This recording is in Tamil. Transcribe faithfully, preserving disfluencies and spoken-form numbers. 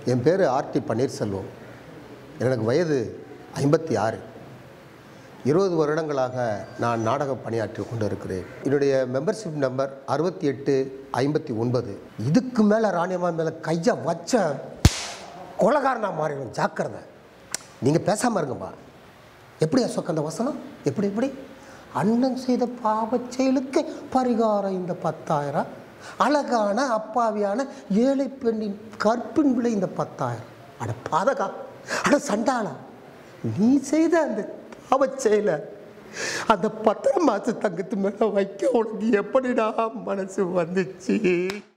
என் பேர் ஆர் டி பன்னீர்செல்வம். எனக்கு வயது ஐம்பத்தி ஆறு. இருபது வருடங்களாக நான் நாடகம் பணியாற்றி கொண்டு இருக்கிறேன். என்னுடைய மெம்பர்ஷிப் நம்பர் அறுபத்தி எட்டு ஐம்பத்தி ஒன்பது. இதுக்கு மேலே ராணியம்மா மேலே கையை வச்ச கொலகாரனாக மாறிடும், ஜாக்கிரதை. நீங்கள் பேசாமல் இருங்கப்பா. எப்படி அசோக் அந்த வசனம்? எப்படி எப்படி அண்ணன் செய்த பாவச் செயலுக்கு பரிகாரம் இந்த பத்தாயிரம், அழகான அப்பாவியான ஏழை பெண்ணின் கற்பின் விலை இந்த பத்தாயிரம். அட பாதகா, அட சண்டாளா, நீ செய்த அந்த பாவச் செயலை அந்த பத்திரம் மாசு தங்கத்து மேலே வைக்க உனக்கு எப்படிடா மனசு வந்துச்சு?